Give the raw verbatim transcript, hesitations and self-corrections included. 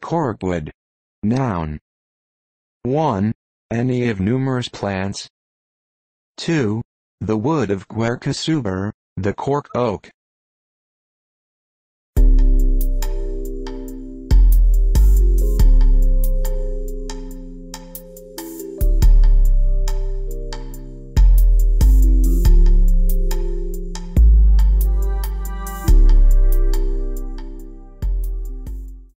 Corkwood. Noun. one. Any of numerous plants. two. The wood of Quercus suber, the cork oak.